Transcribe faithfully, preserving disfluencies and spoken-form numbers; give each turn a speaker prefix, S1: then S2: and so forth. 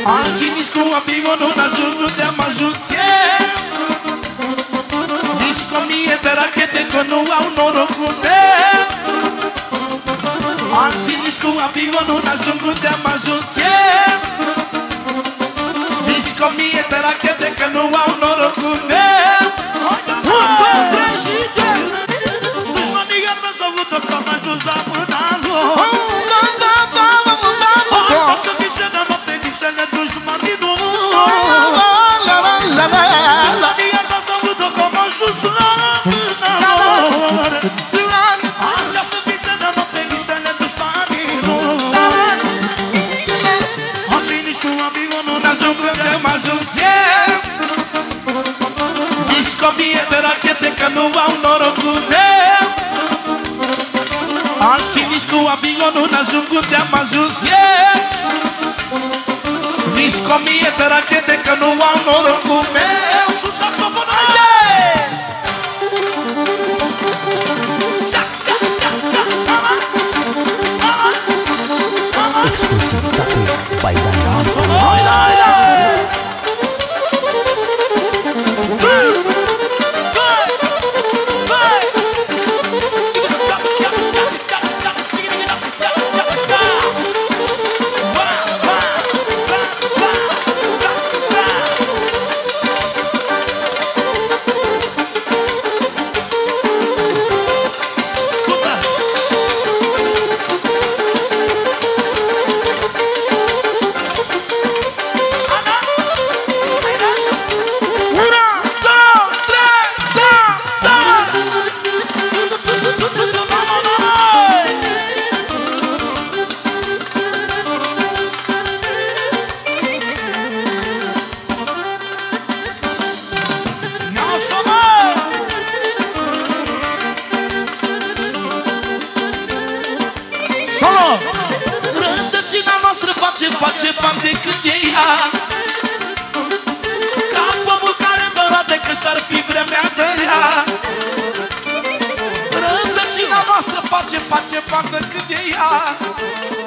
S1: Alții nici cu amigul nu n-ajung unde am ajuns eu. Nici cu o mie de rachete că nu au norocul meu. Alții nici cu amigul nu n-ajung unde am ajuns eu. Nici cu o mie de rachete că nu au norocul meu. Un, două, trei și doi.
S2: Nici cu amigul nu s-au avut că am ajuns la pânalul. Asta să vise de noapte, visele dușmanii nu. Iar n-ați avut-o că am ajuns la pânalor. Astea să vise de noapte, visele dușmanii nu. Alții nici cu amigul nu
S1: N-ajung unde am ajuns eu. Nici cu o mie de rachete că nu au norocul meu. Alții nici cu amigul nu n-ajung unde am ajuns eu. Nici cu o mie de rachete că nu au norocul meu.
S2: sus saxofonul!
S3: Exclusivitate by Daniel.
S1: Rădăcina noastră face, face bani de când e ea. Ca pomul care dora de cât ar fi vremea de rea. Rădăcina noastră face, face bani de când e ea.